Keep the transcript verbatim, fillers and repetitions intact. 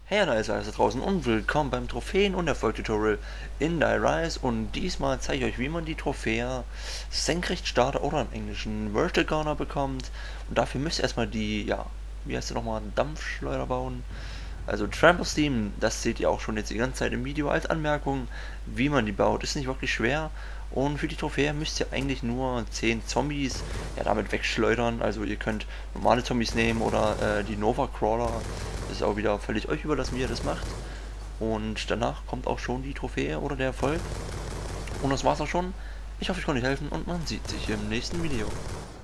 Hey Nice da draußen und willkommen beim Trophäen- und Erfolg-Tutorial in Die Rise, und diesmal zeige ich euch, wie man die Trophäe Senkrechtstarter oder im Englischen Vertical Gunner bekommt. Und dafür müsst ihr erstmal die, ja, wie heißt der nochmal, Dampfschleuder bauen. Also Trample Steam, das seht ihr auch schon jetzt die ganze Zeit im Video als Anmerkung, wie man die baut. Ist nicht wirklich schwer. Und für die Trophäe müsst ihr eigentlich nur zehn Zombies ja, damit wegschleudern. Also ihr könnt normale Zombies nehmen oder äh, die Nova Crawler. Das ist auch wieder völlig euch überlassen, wie ihr das macht. Und danach kommt auch schon die Trophäe oder der Erfolg. Und das war's auch schon. Ich hoffe, ich konnte euch helfen und man sieht sich im nächsten Video.